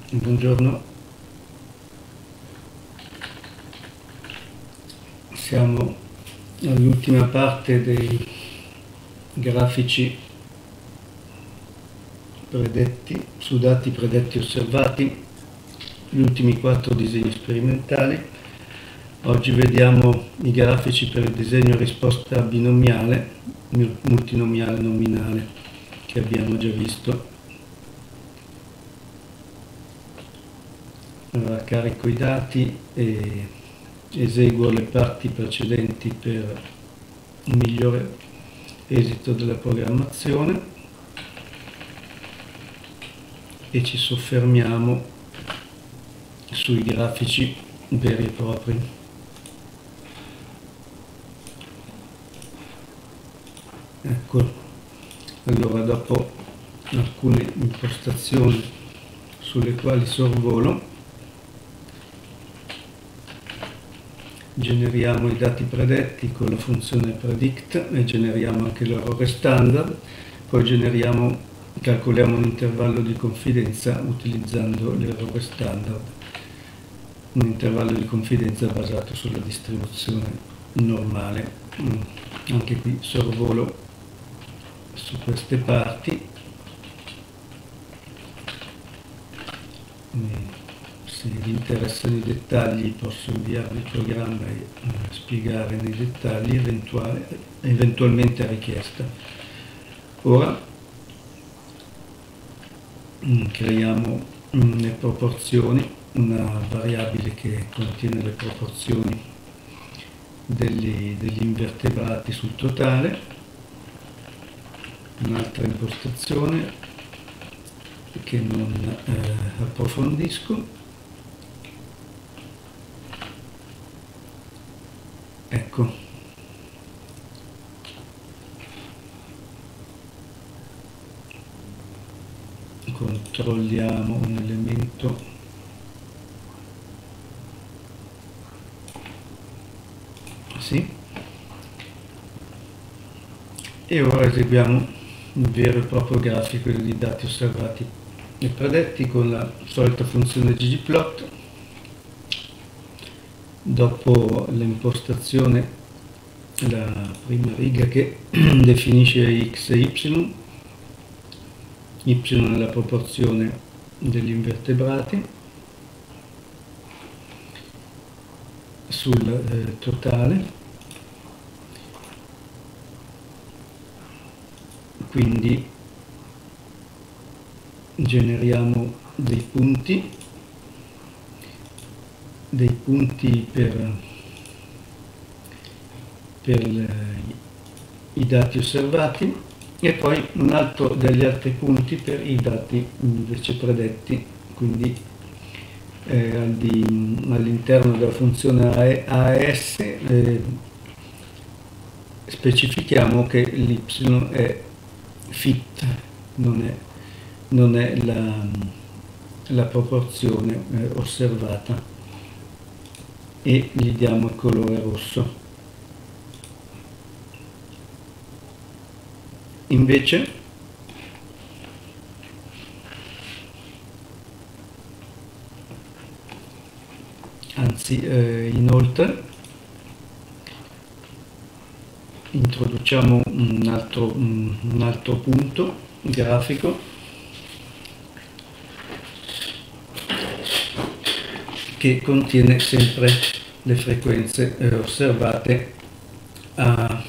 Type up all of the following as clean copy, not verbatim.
Buongiorno, siamo all'ultima parte dei grafici predetti, su dati predetti osservati, gli ultimi 4 disegni sperimentali. Oggi vediamo i grafici per il disegno risposta binomiale, multinomiale nominale, che abbiamo già visto. Allora, carico i dati e eseguo le parti precedenti per un migliore esito della programmazione e ci soffermiamo sui grafici veri e propri. Ecco, allora dopo alcune impostazioni sulle quali sorvolo, generiamo i dati predetti con la funzione predict e generiamo anche l'errore standard, poi calcoliamo un intervallo di confidenza utilizzando l'errore standard, un intervallo di confidenza basato sulla distribuzione normale. Anche qui sorvolo su queste parti. Se vi interessano i dettagli posso inviarvi il programma e spiegare nei dettagli eventualmente a richiesta. Ora creiamo le proporzioni, una variabile che contiene le proporzioni degli invertebrati sul totale, un'altra impostazione che non approfondisco. Ecco, controlliamo un elemento sì, e ora eseguiamo il vero e proprio grafico dei dati osservati e predetti con la solita funzione ggplot. Dopo l'impostazione, la prima riga che definisce x e y è la proporzione degli invertebrati sul totale, quindi generiamo dei punti per i dati osservati e poi un altro degli altri punti per i dati invece predetti, quindi all'interno della funzione AES specifichiamo che l'y è fit, non è la proporzione osservata, e gli diamo il colore rosso. Invece inoltre introduciamo un altro punto grafico che contiene sempre le frequenze osservate a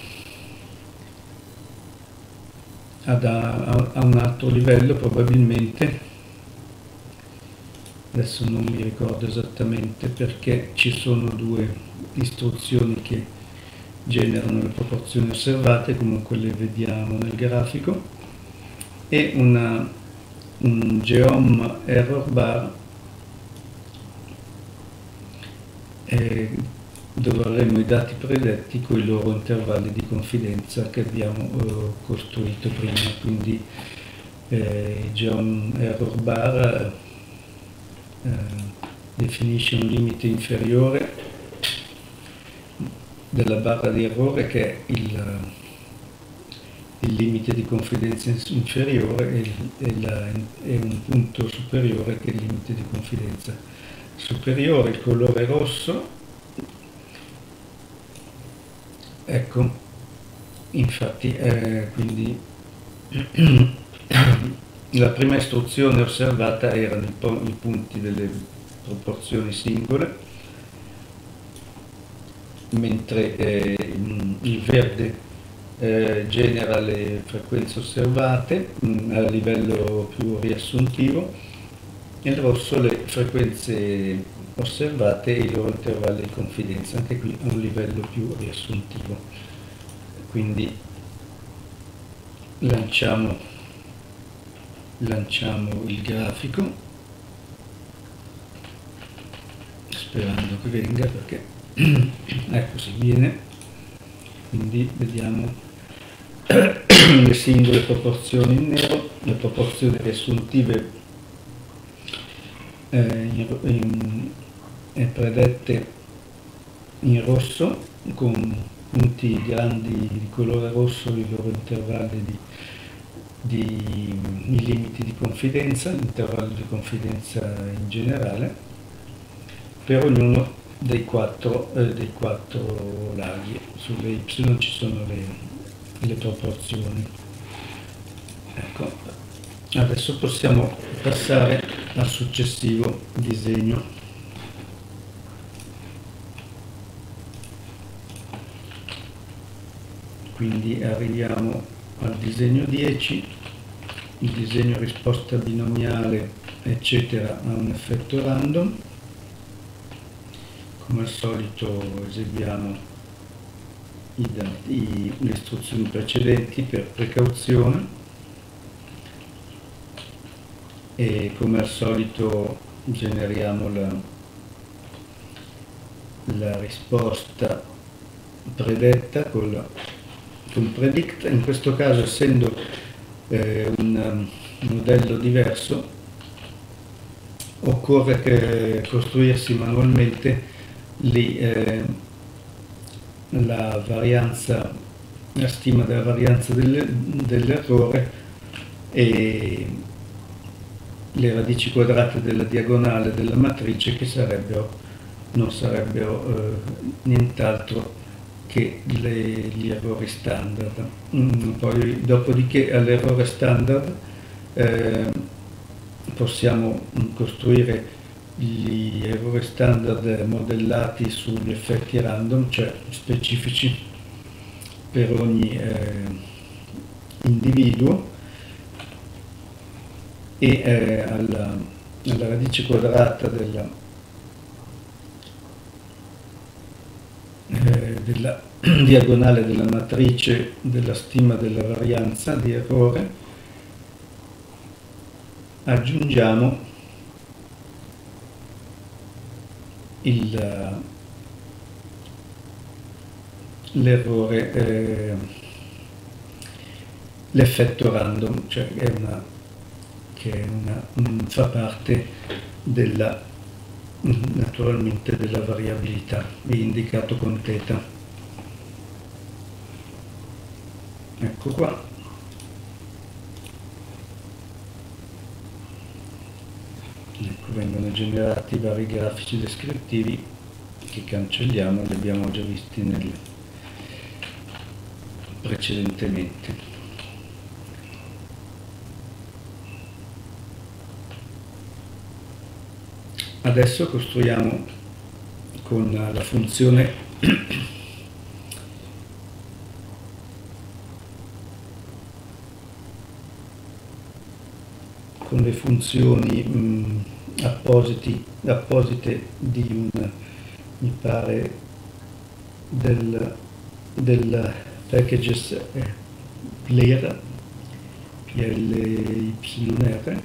un altro livello, probabilmente. Adesso non mi ricordo esattamente perché ci sono due istruzioni che generano le proporzioni osservate, comunque le vediamo nel grafico, e un geom error bar dove avremo i dati predetti con i loro intervalli di confidenza che abbiamo costruito prima. Quindi geom error bar definisce un limite inferiore della barra di errore che è il limite di confidenza inferiore e un punto superiore che è il limite di confidenza superiore. Il colore rosso, ecco, infatti quindi la prima istruzione osservata erano i punti delle proporzioni singole, mentre il verde genera le frequenze osservate a livello più riassuntivo, e il rosso le frequenze osservate e i loro intervalli di confidenza, anche qui a un livello più riassuntivo. Quindi lanciamo il grafico sperando che venga, perché ecco, si viene. Quindi vediamo le singole proporzioni in nero, le proporzioni riassuntive predette in rosso con punti grandi di colore rosso, i loro intervalli i limiti di confidenza, l'intervallo di confidenza in generale per ognuno dei quattro laghi. Sulle Y ci sono le proporzioni. Ecco, adesso possiamo passare al successivo disegno. Quindi arriviamo al disegno 10, il disegno risposta binomiale eccetera ha un effetto random. Come al solito eseguiamo le istruzioni precedenti per precauzione e come al solito generiamo la risposta predetta con predict. In questo caso, essendo un modello diverso, occorre costruirsi manualmente la stima della varianza dell'errore e le radici quadrate della diagonale della matrice, che non sarebbero nient'altro che gli errori standard. Poi, dopodiché, all'errore standard possiamo costruire gli errori standard modellati sugli effetti random, cioè specifici per ogni individuo, e alla radice quadrata della diagonale della matrice della stima della varianza di errore aggiungiamo l'errore, l'effetto random, cioè fa parte naturalmente della variabilità, è indicato con θ. Ecco qua. Ecco, vengono generati vari grafici descrittivi che cancelliamo, li abbiamo già visti precedentemente. Adesso costruiamo con la funzione con le funzioni apposite mi pare del packages player PLYR.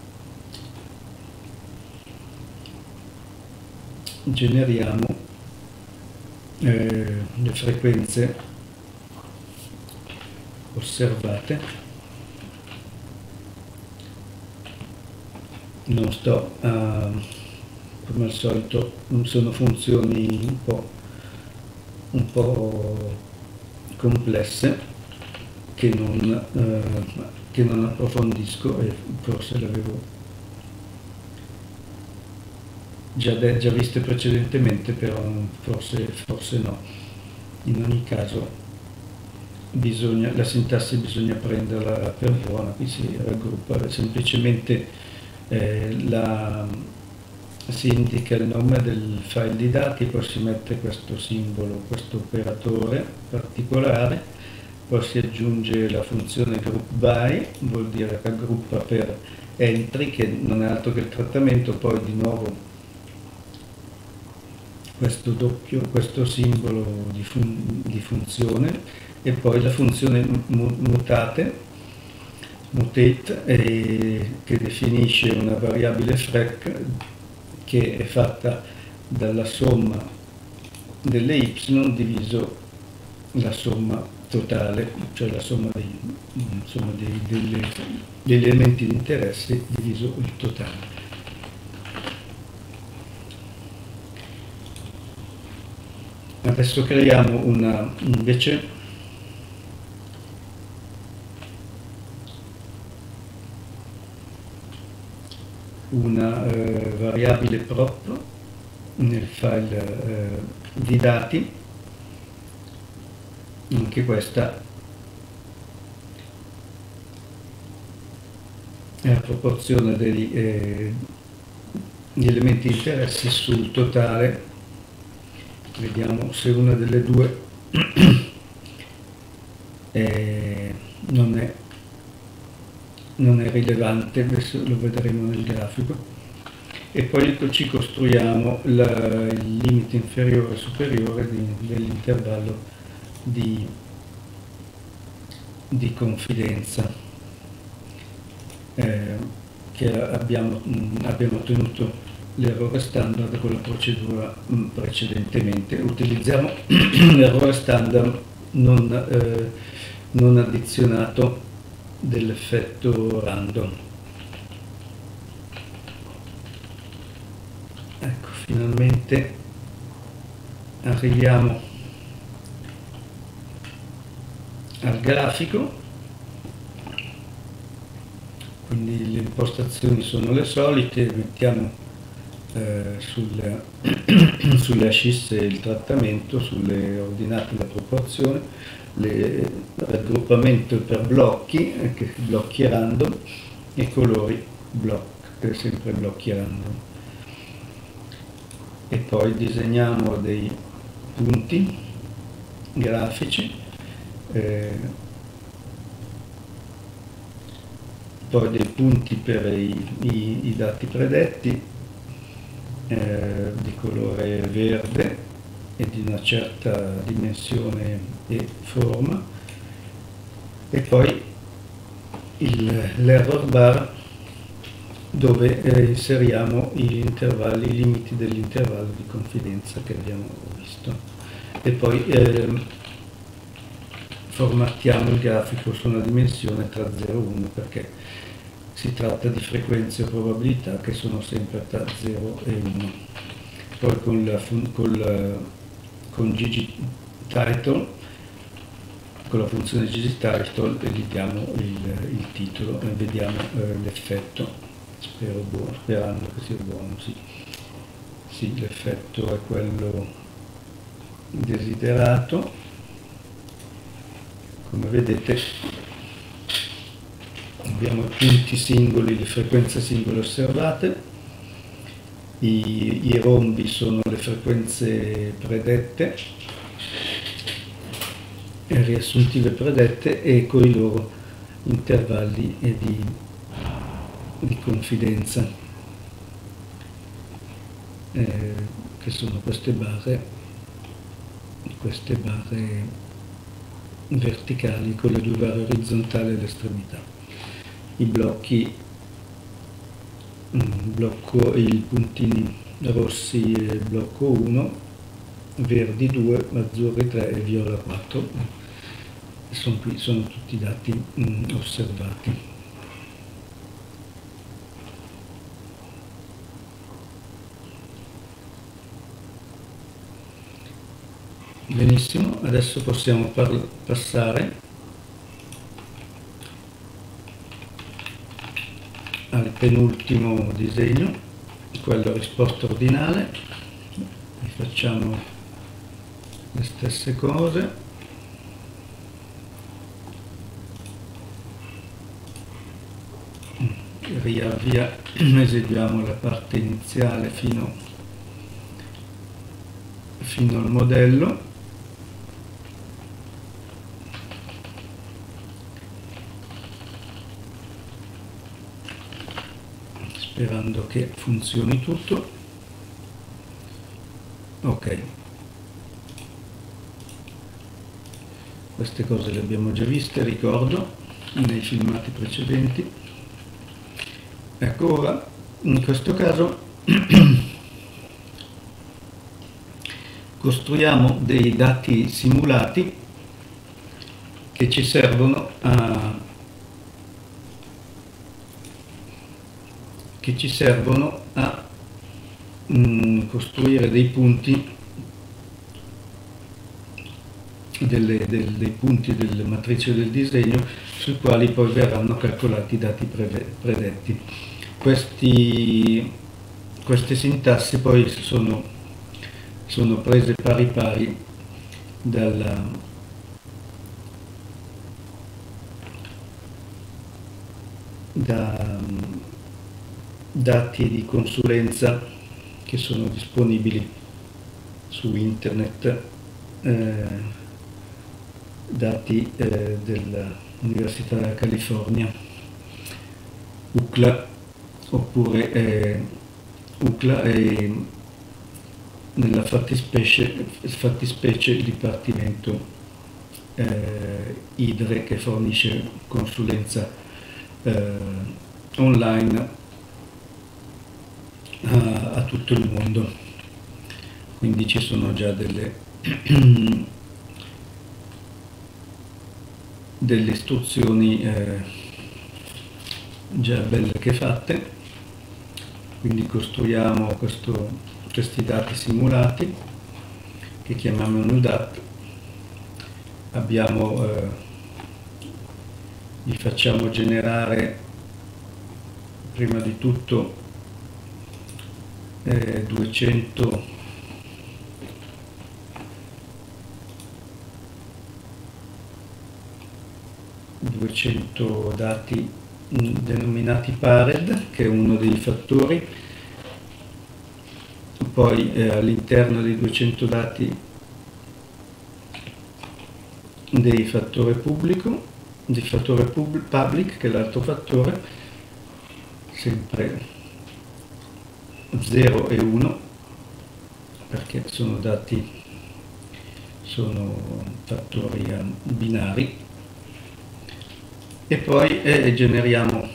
Generiamo le frequenze osservate. Non sto come al solito, sono funzioni un po' complesse, che non approfondisco, e forse l'avevo già viste precedentemente, però forse no. In ogni caso la sintassi bisogna prenderla per buona. Qui si raggruppa semplicemente, si indica il nome del file di dati, poi si mette questo simbolo, questo operatore particolare, poi si aggiunge la funzione group by, vuol dire raggruppa per entry, che non è altro che il trattamento, poi di nuovo questo simbolo di funzione, e poi la funzione mutate, che definisce una variabile frac che è fatta dalla somma delle y diviso la somma totale, cioè la somma degli elementi di interesse diviso il totale. Adesso creiamo invece una variabile prop nel file di dati, anche questa è la proporzione degli elementi di interesse sul totale. Vediamo se una delle due non è rilevante, adesso lo vedremo nel grafico. E poi ci costruiamo il limite inferiore e superiore dell'intervallo di confidenza che abbiamo ottenuto l'errore standard con la procedura precedentemente. Utilizziamo l'errore standard non addizionato dell'effetto random. Ecco, finalmente arriviamo al grafico. Quindi le impostazioni sono le solite, mettiamo sulle ascisse il trattamento, sulle ordinate la proporzione, raggruppamento per blocchi, blocchi random, e colori sempre blocchi random. E poi disegniamo dei punti grafici, poi dei punti per i dati predetti, di colore verde e di una certa dimensione e forma, e poi l'error bar dove inseriamo i limiti dell'intervallo di confidenza che abbiamo visto, e poi formattiamo il grafico su una dimensione tra 0 e 1, perché si tratta di frequenze o probabilità che sono sempre tra 0 e 1. Poi con ggtitle, con la funzione ggtitle, editiamo il titolo e vediamo l'effetto, sperando che sia buono. Sì, l'effetto è quello desiderato. Come vedete abbiamo i punti singoli, le frequenze singole osservate, i rombi sono le frequenze predette, riassuntive predette, e con i loro intervalli di confidenza, che sono queste barre verticali con le due barre orizzontali all'estremità. I blocchi, i puntini rossi blocco 1, verdi 2, azzurri 3 e viola 4, sono tutti i dati osservati. Benissimo, adesso possiamo passare al penultimo disegno, quello a risposta ordinale, rifacciamo le stesse cose, eseguiamo la parte iniziale fino al modello, sperando che funzioni tutto. Ok, queste cose le abbiamo già viste, ricordo, nei filmati precedenti. Ecco, ora in questo caso costruiamo dei dati simulati che ci servono a costruire dei punti, dei punti delle matrici del disegno sui quali poi verranno calcolati i dati predetti. Queste sintassi poi sono prese pari pari da dati di consulenza che sono disponibili su internet, dati dell'Università della California, UCLA, oppure UCLA e nella fattispecie il Dipartimento IDRE, che fornisce consulenza online a tutto il mondo. Quindi ci sono già delle istruzioni già belle che fatte. Quindi costruiamo questi dati simulati che chiamiamo NuDat. Li facciamo generare prima di tutto 200 dati denominati Pared, che è uno dei fattori. Poi all'interno dei 200 dati dei fattore pubblico, di fattore public, che è l'altro fattore, sempre 0 e 1, perché sono fattori binari. E poi generiamo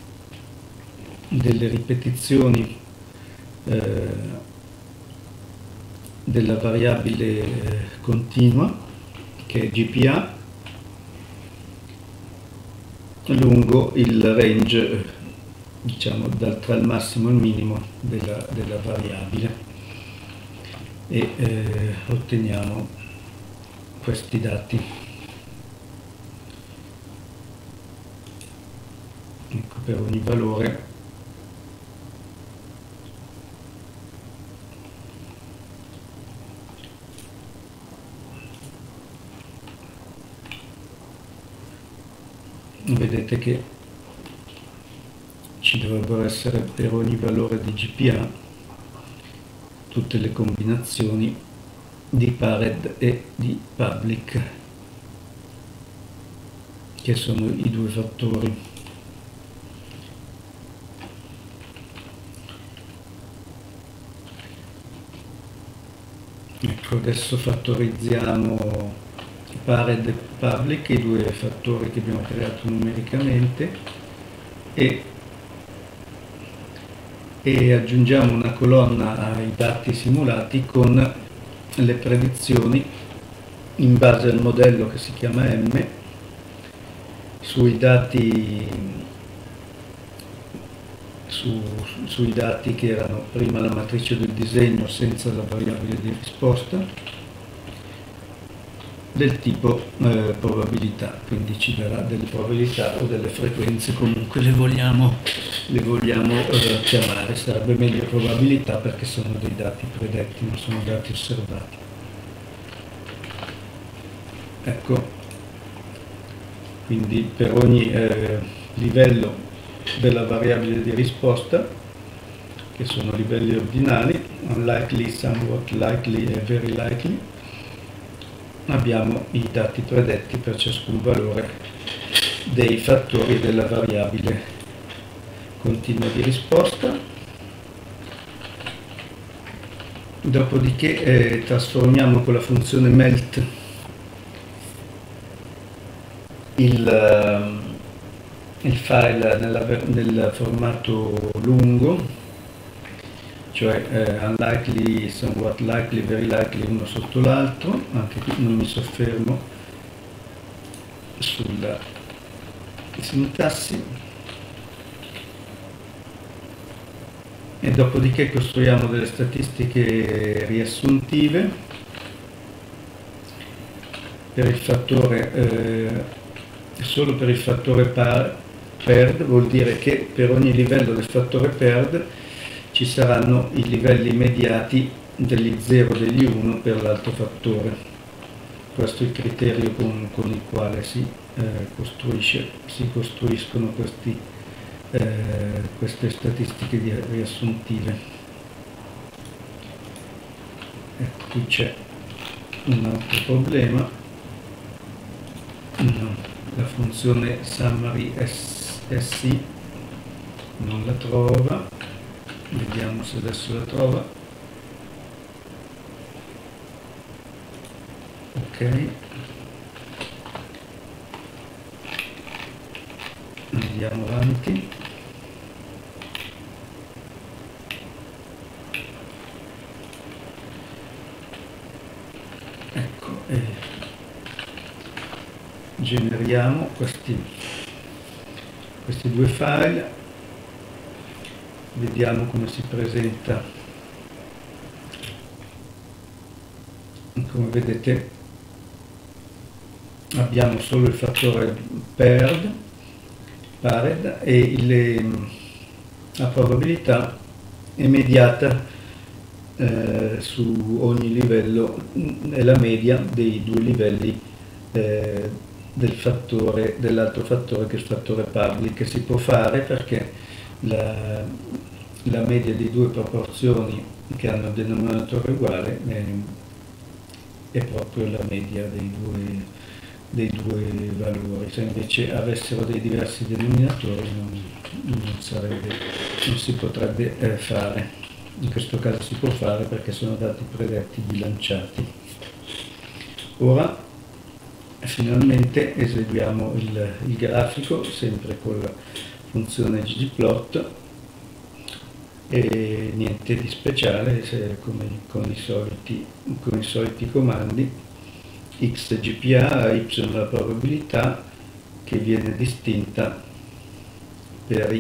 delle ripetizioni della variabile continua, che è GPA, lungo il range, diciamo, tra il massimo e il minimo della variabile, e otteniamo questi dati. Ecco, per ogni valore vedete che ci dovrebbero essere, per ogni valore di GPA, tutte le combinazioni di Pared e di Public, che sono i due fattori. Ecco, adesso fattorizziamo Pared e Public, i due fattori che abbiamo creato numericamente, e aggiungiamo una colonna ai dati simulati con le predizioni in base al modello che si chiama M sui dati che erano prima la matrice del disegno senza la variabile di risposta, del tipo probabilità, quindi ci darà delle probabilità o delle frequenze, comunque le vogliamo chiamare. Sarebbe meglio probabilità perché sono dei dati predetti, non sono dati osservati. Ecco, quindi per ogni livello della variabile di risposta, che sono livelli ordinali, unlikely, somewhat likely e very likely, abbiamo i dati predetti per ciascun valore dei fattori della variabile continua di risposta. Dopodiché trasformiamo con la funzione melt il file nel formato lungo, cioè unlikely, somewhat likely, very likely uno sotto l'altro. Anche qui non mi soffermo sulla sintassi. E dopodiché costruiamo delle statistiche riassuntive per il fattore, solo per il fattore paired, vuol dire che per ogni livello del fattore paired ci saranno i livelli immediati degli 0 e degli 1 per l'altro fattore. Questo è il criterio con il quale si costruiscono queste statistiche riassuntive. Ecco, qui c'è un altro problema. La funzione summary SI non la trova. Vediamo se adesso la trova. Ok, andiamo avanti. Ecco, generiamo questi due file. Vediamo come si presenta. Come vedete abbiamo solo il fattore paired e la probabilità immediata su ogni livello è la media dei due livelli dell'altro fattore, che è il fattore public, che si può fare perché la media di due proporzioni che hanno denominatore uguale è proprio la media dei due valori. Se invece avessero dei diversi denominatori non si potrebbe fare. In questo caso si può fare perché sono dati predetti bilanciati. Ora finalmente eseguiamo il grafico sempre con la funzione ggplot e niente di speciale, come con i soliti comandi. X GPA, Y la probabilità, che viene distinta per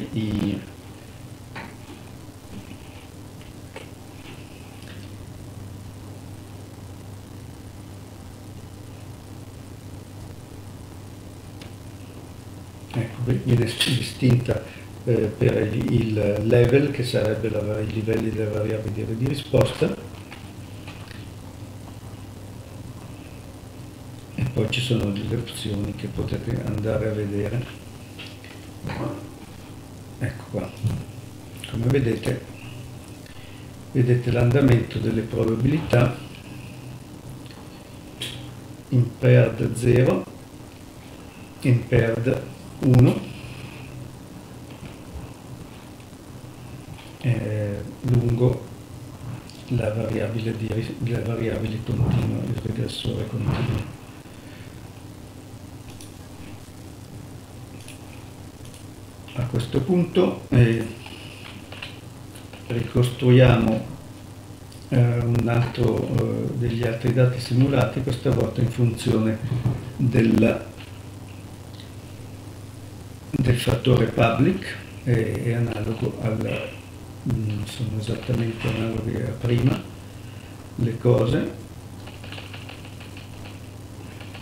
viene distinta per il level, che sarebbe i livelli delle variabili di risposta, e poi ci sono delle opzioni che potete andare a vedere. Ecco qua, come vedete l'andamento delle probabilità in paired 0, in paired 1, lungo la variabile continua, il regressore continuo. A questo punto ricostruiamo un altro degli altri dati simulati, questa volta in funzione del fattore public, è analogo sono esattamente analoghe a prima le cose.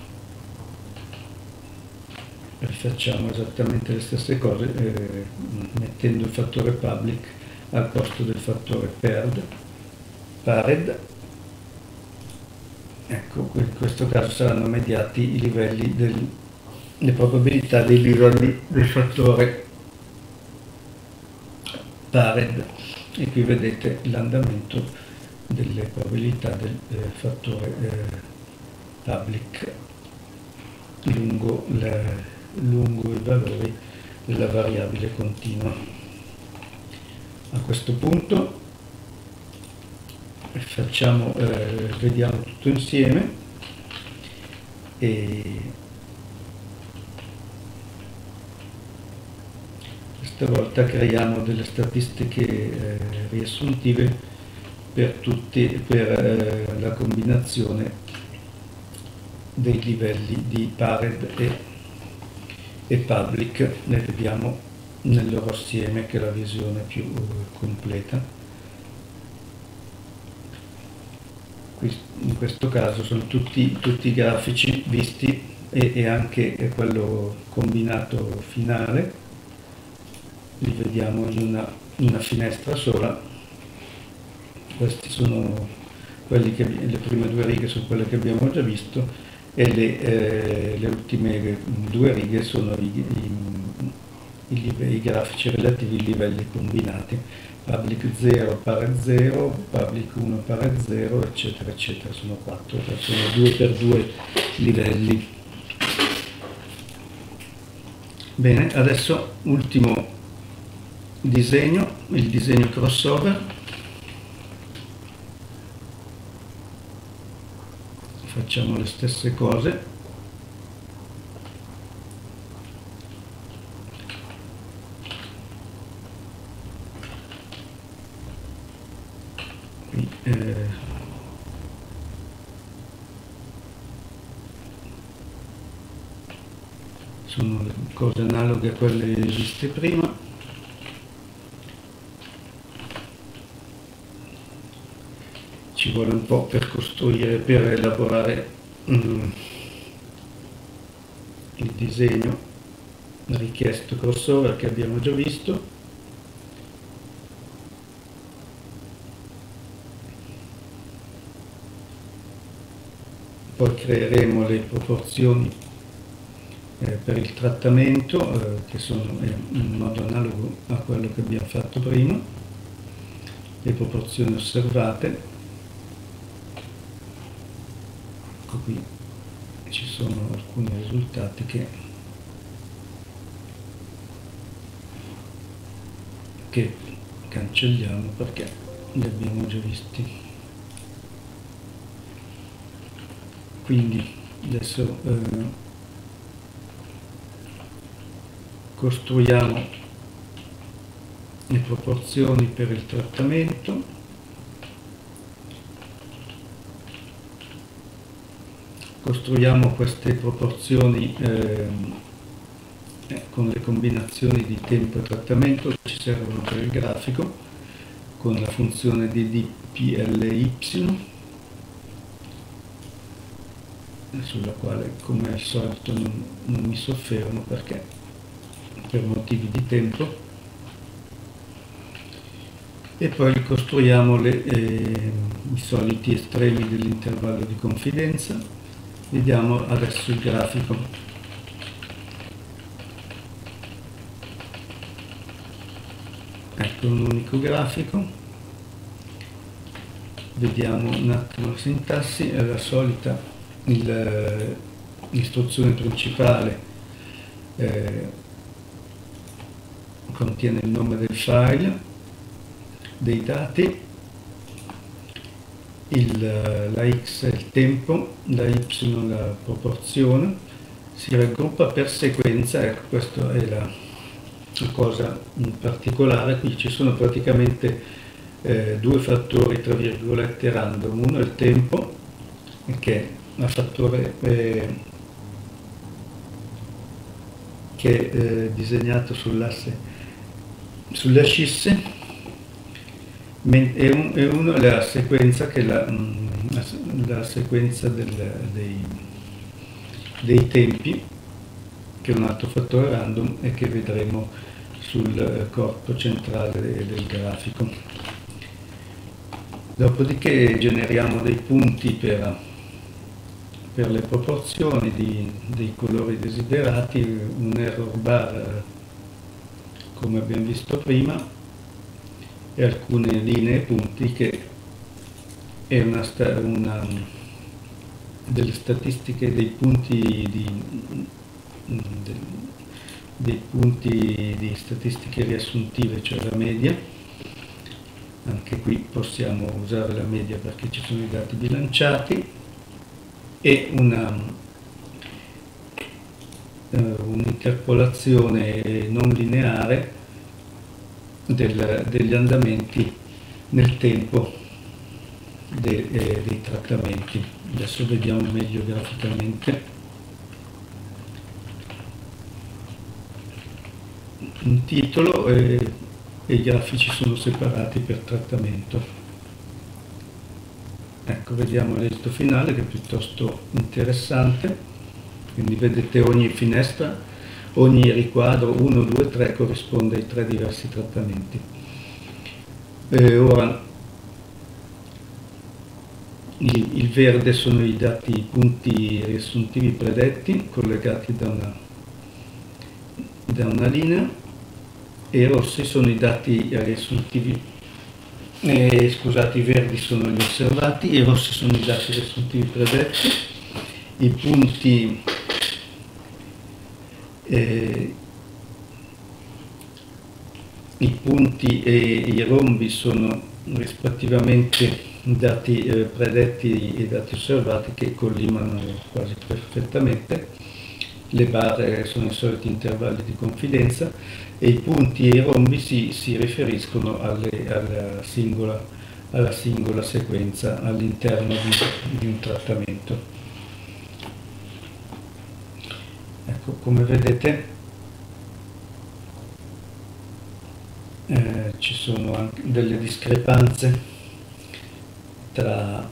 rifacciamo esattamente le stesse cose mettendo il fattore public al posto del fattore pared. Ecco, in questo caso saranno mediati i livelli le probabilità dei livelli del fattore pared, e qui vedete l'andamento delle probabilità del fattore public lungo i valori della variabile continua. A questo punto vediamo tutto insieme e questa volta creiamo delle statistiche riassuntive per la combinazione dei livelli di pared e public. Ne vediamo nel loro assieme, che è la visione più completa. In questo caso sono tutti i grafici visti e anche quello combinato finale, li vediamo in una finestra sola. Questi sono le prime due righe sono quelle che abbiamo già visto, e le ultime due righe sono i grafici relativi ai livelli combinati, public 0 pared 0, public 1 pared 0, eccetera eccetera. Sono 4, sono 2 per 2 livelli. Bene, adesso ultimo disegno, il disegno crossover. Facciamo le stesse cose. Qui, sono cose analoghe a quelle viste prima. Ci vuole un po' per elaborare il disegno richiesto crossover che abbiamo già visto. Poi creeremo le proporzioni per il trattamento, che sono in modo analogo a quello che abbiamo fatto prima, le proporzioni osservate. Ecco, qui ci sono alcuni risultati che cancelliamo perché li abbiamo già visti. Quindi adesso costruiamo le proporzioni per il trattamento. Costruiamo queste proporzioni con le combinazioni di tempo e trattamento che ci servono per il grafico, con la funzione di dply, sulla quale come al solito non mi soffermo perché per motivi di tempo. E poi costruiamo i soliti estremi dell'intervallo di confidenza. Vediamo adesso il grafico. Ecco un unico grafico. Vediamo un attimo la sintassi, è la solita. L'istruzione principale contiene il nome del file, dei dati, la x è il tempo, la y la proporzione, si raggruppa per sequenza. Ecco, questa è la cosa in particolare. Qui ci sono praticamente due fattori tra virgolette random. Uno è il tempo, che è un fattore che è disegnato sulle ascisse, e uno è la sequenza, che è la sequenza dei tempi, che è un altro fattore random e che vedremo sul corpo centrale del grafico. Dopodiché generiamo dei punti per le proporzioni dei colori desiderati, un error bar come abbiamo visto prima e alcune linee e punti che è delle statistiche dei punti di statistiche riassuntive, cioè la media. Anche qui possiamo usare la media perché ci sono i dati bilanciati, e un'interpolazione non lineare degli andamenti nel tempo dei trattamenti. Adesso vediamo meglio graficamente. Un titolo e i grafici sono separati per trattamento. Ecco, vediamo l'esito finale che è piuttosto interessante. Quindi vedete ogni finestra, ogni riquadro 1, 2, 3 corrisponde ai 3 diversi trattamenti. Ora il verde sono i dati, i punti riassuntivi predetti collegati da una linea, e i rossi sono i dati riassuntivi, scusate, i verdi sono gli osservati, i rossi sono i dati riassuntivi predetti, i punti e i rombi sono rispettivamente dati predetti e dati osservati che collimano quasi perfettamente. Le barre sono i soliti intervalli di confidenza e i punti e i rombi si riferiscono alla singola sequenza all'interno di un trattamento. Ecco, come vedete ci sono anche delle discrepanze tra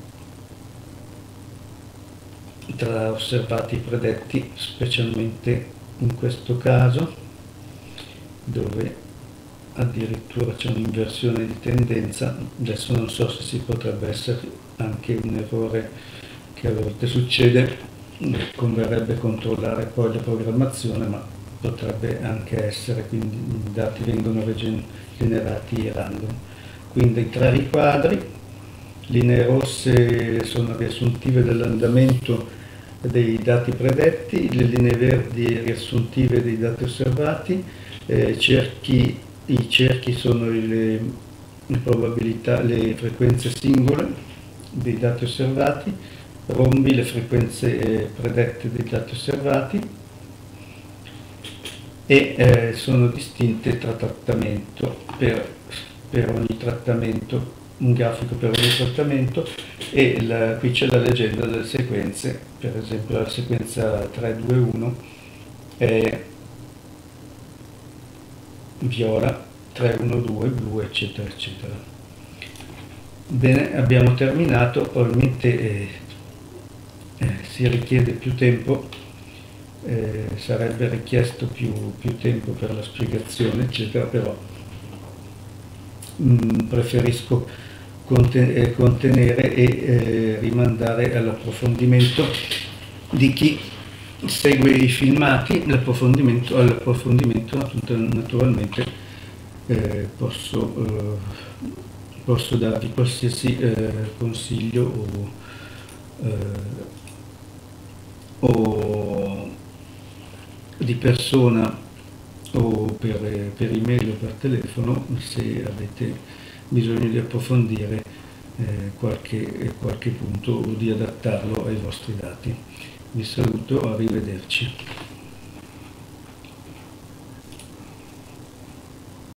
osservati e predetti, specialmente in questo caso, dove addirittura c'è un'inversione di tendenza. Adesso non so se potrebbe essere anche un errore che a volte succede, converrebbe controllare poi la programmazione, ma potrebbe anche essere, quindi i dati vengono generati random. Quindi i 3 riquadri, linee rosse sono riassuntive dell'andamento dei dati predetti, le linee verdi riassuntive dei dati osservati, i cerchi sono le probabilità, le frequenze singole dei dati osservati, rombi le frequenze predette dei dati osservati, e sono distinte tra trattamento per ogni trattamento, un grafico per ogni trattamento, e qui c'è la legenda delle sequenze. Per esempio la sequenza 321 è viola, 312 blu, eccetera eccetera. Bene, abbiamo terminato. Probabilmente si richiede più tempo, sarebbe richiesto più tempo per la spiegazione eccetera, però preferisco contenere e rimandare all'approfondimento di chi segue i filmati. All'approfondimento naturalmente posso darvi qualsiasi consiglio o di persona o per email o per telefono, se avete bisogno di approfondire qualche punto o di adattarlo ai vostri dati. Vi saluto, arrivederci.